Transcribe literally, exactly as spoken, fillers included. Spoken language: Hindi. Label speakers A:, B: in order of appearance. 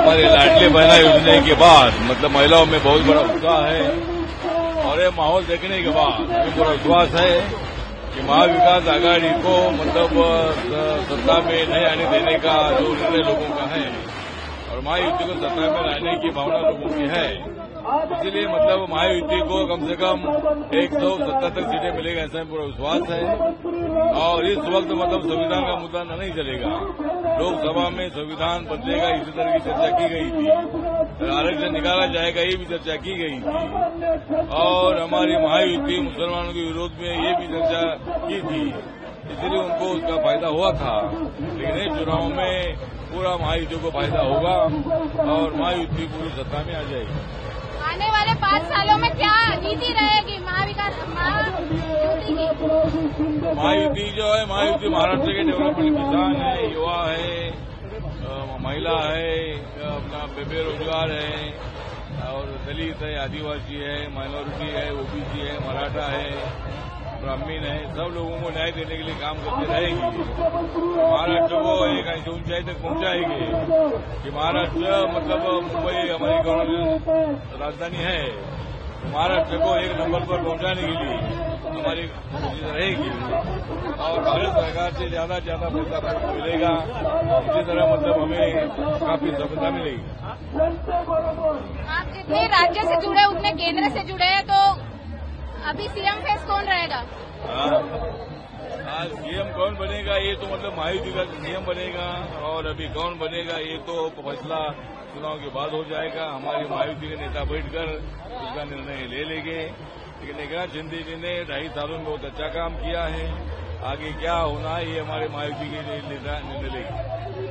A: हमारे लाडली बहना योजना के बाद मतलब महिलाओं में बहुत बड़ा उत्साह है और ये माहौल देखने के बाद हमें पूरा विश्वास है कि महाविकास आघाड़ी को मतलब सत्ता में नहीं आने देने का जो निर्णय लोगों का है और महायुति को सत्ता में लाने की भावना लोगों की है, इसलिए मतलब महायुति को कम से कम एक सौ सतहत्तर सीटें मिलेगा ऐसा पूरा विश्वास है। और इस वक्त मतलब संविधान का मुद्दा नहीं चलेगा, लोकसभा में संविधान बदलेगा इसी तरह की चर्चा की गई थी, आरक्षण निकाला जाएगा ये भी चर्चा की गई थी और हमारी महायुति मुसलमानों के विरोध में ये भी चर्चा की थी, इसलिए उनको उसका फायदा हुआ था। लेकिन इस चुनाव में पूरा महायुति को फायदा होगा और महायुति पूरी सत्ता में आ जाएगी।
B: आने वाले पाँच सालों में क्या नीति रहेगी महाविकास महायुति की?
A: महायुति जो है महायुति महाराष्ट्र के डेवलपमेंट, किसान है, युवा है, महिला है, अपना बेरोजगार है और दलित है, आदिवासी है, माइनॉरिटी है, ओबीसी है, मराठा है, ब्राह्मण है, सब लोगों को न्याय देने के लिए काम करती रहेगी। महाराष्ट्र को एक ऐसी ऊंचाई तक पहुंचाएगी कि महाराष्ट्र मतलब मुंबई हमारी गवर्नमेंट राजधानी है, तो महाराष्ट्र को एक नंबर पर पहुंचाने के लिए हमारी कोशिश रहेगी और भारत सरकार से ज्यादा से ज्यादा पैसा मिलेगा, इसी तरह मतलब हमें काफी सफलता मिलेगी।
B: आप जितने राज्य से जुड़े उतने केंद्र से जुड़े हैं, तो अभी सीएम फेस कौन रहेगा?
A: आज सीएम कौन बनेगा ये तो मतलब महायुति का सीएम बनेगा और अभी कौन बनेगा ये तो फैसला चुनाव के बाद हो जाएगा। हमारी महायुति के नेता बैठकर उसका निर्णय ले लेंगे। लेकिन एकनाथ शिंदे जी ने ढाई सालों में बहुत अच्छा काम किया है, आगे क्या होना है ये हमारे महायुति के नेता निर्णय लेंगे।